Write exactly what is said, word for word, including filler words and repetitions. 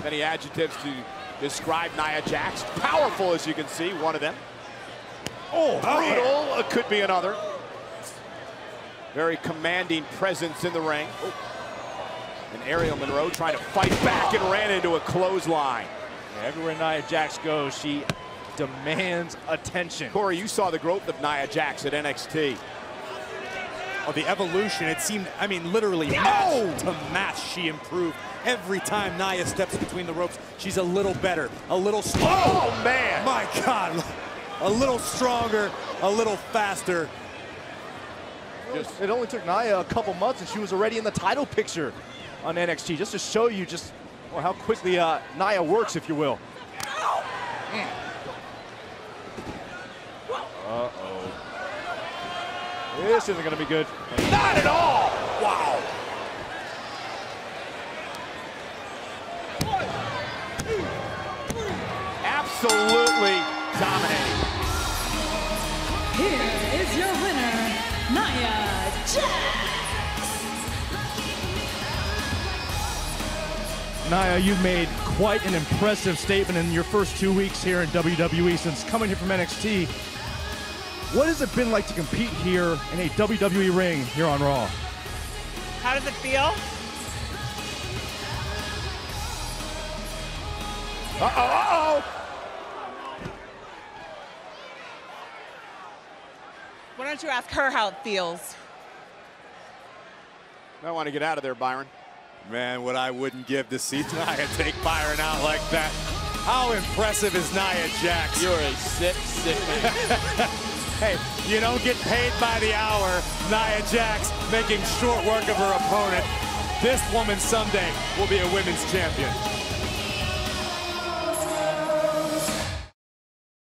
Many adjectives to describe Nia Jax. Powerful, as you can see, one of them. Oh, brutal. It could be another. Very commanding presence in the ring. Oh. And Ariel Monroe trying to fight back and ran into a clothesline. Yeah, everywhere Nia Jax goes, she demands attention. Corey, you saw the growth of Nia Jax at N X T. Oh, the evolution, it seemed, I mean, literally match to match, she improved. Every time Nia steps between the ropes, she's a little better, a little stronger. Oh, man! My God, a little stronger, a little faster. Just, it only took Nia a couple months and she was already in the title picture on N X T, just to show you just well, how quickly uh, Nia works, if you will. Mm. Uh-oh. This isn't going to be good. Not at all! Wow. Absolutely dominating. Here is your winner, Nia Jax. Nia, you've made quite an impressive statement in your first two weeks here in W W E since coming here from N X T. What has it been like to compete here in a W W E ring here on Raw? How does it feel? Uh-oh, uh-oh! Why don't you ask her how it feels? I want to get out of there, Byron. Man, what I wouldn't give to see Nia take Byron out like that. How impressive is Nia Jax? You're a sick, sick man. Hey, you don't get paid by the hour. Nia Jax making short work of her opponent. This woman someday will be a women's champion.